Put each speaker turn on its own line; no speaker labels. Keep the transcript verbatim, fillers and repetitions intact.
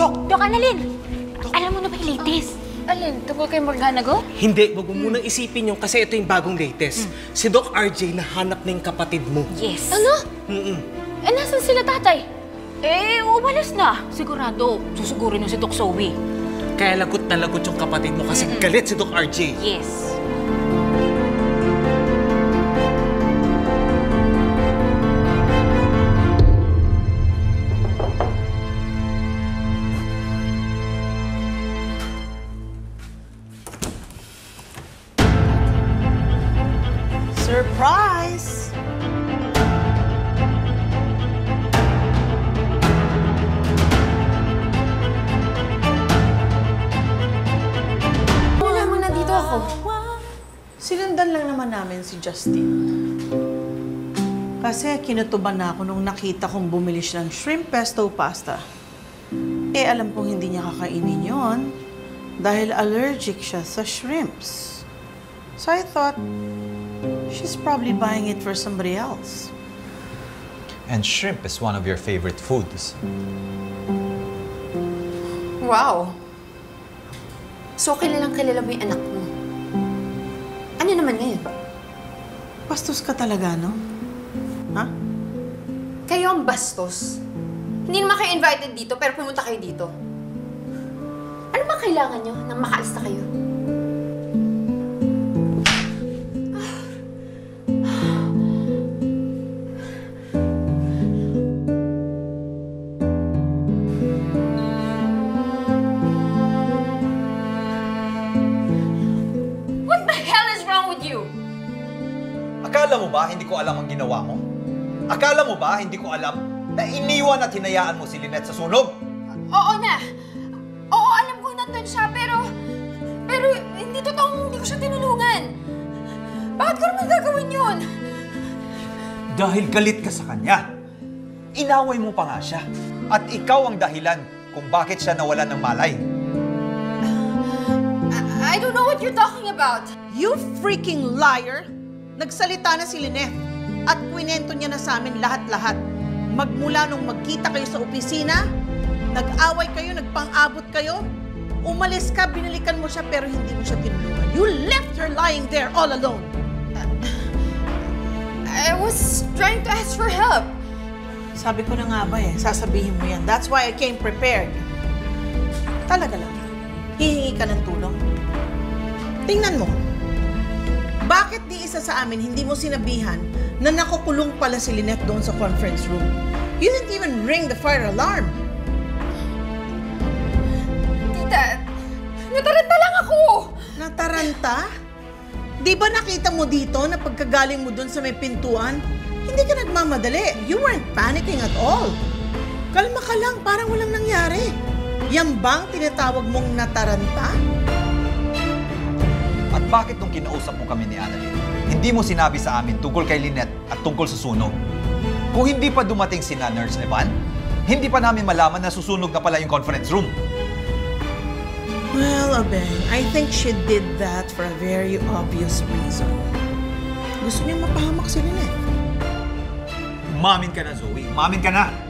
Dok! Dok, Annalyn! Dok. Alam mo na ba yung latest?
Oh. Alin? Tungkol kay Morgana Go?
Hindi, wag mo munang isipin yung kasi ito yung bagong latest. Mm. Si Doc R J nahanap na yung kapatid mo.
Yes.
Ano?
Mm-mm.
Eh, nasan sila tatay?
Eh, umalis na. Sigurado, susugurin na si Doc Zoe.
Kaya lagot na lagot yung kapatid mo kasi mm-mm. galit si Doc R J.
Yes.
Surprise!
Wala mo, nandito ako.
Sinundan lang naman namin si Justin. Kasi kinutuban na ako nung nakita kong bumili siya ng shrimp pesto pasta. Eh, alam kong hindi niya kakainin yon dahil allergic siya sa shrimps. So I thought, she's probably buying it for somebody else.
And shrimp is one of your favorite foods.
Wow. So, kilalang kilala mo yung anak mo. Ano naman ngayon?
Bastos ka talaga, no? Ha?
Kayo ang bastos. Hindi naman kayo invited dito, pero pumunta kayo dito. Ano ba kailangan nyo nang makaalis na kayo?
Akala mo ba hindi ko alam ang ginawa mo? Akala mo ba hindi ko alam na iniwan at hinayaan mo si Lynette sa sunog?
Oo na. Oo, alam ko nandun siya, pero... Pero hindi totoong hindi ko siya tinulungan. Bakit ko naman gagawin yun?
Dahil galit ka sa kanya. Inaway mo pa nga siya. At ikaw ang dahilan kung bakit siya nawalan ng malay.
I, I don't know what you're talking about.
You freaking liar! Nagsalita na si Lynette at kwinento niya na sa amin lahat-lahat. Magmula nung magkita kayo sa opisina, nag-away kayo, nagpang-abot kayo, umalis ka, binalikan mo siya pero hindi mo siya tinulungan. You left her lying there all alone.
Uh, I was trying to ask for help.
Sabi ko na nga ba eh, sasabihin mo yan. That's why I came prepared. Talaga lang, hihingi ka ng tulong. Tingnan mo. Bakit di isa sa amin hindi mo sinabihan na nakukulong pala si Lynette doon sa conference room? You didn't even ring the fire alarm.
Tita, nataranta lang ako!
Nataranta? Di ba nakita mo dito na pagkagaling mo doon sa may pintuan, hindi ka nagmamadali. You weren't panicking at all. Kalma ka lang, parang walang nangyari. Yan bang tinatawag mong nataranta?
At bakit nung kinausap mo kami ni Annalyn, hindi mo sinabi sa amin tungkol kay Lynette at tungkol sa sunog? Kung hindi pa dumating si Nurse Evan, hindi pa namin malaman na susunog na pala yung conference room.
Well, Abeng, I think she did that for a very obvious reason. Gusto niya mapahamak si Lynette.
Umamin ka na, Zoe. Umamin ka na.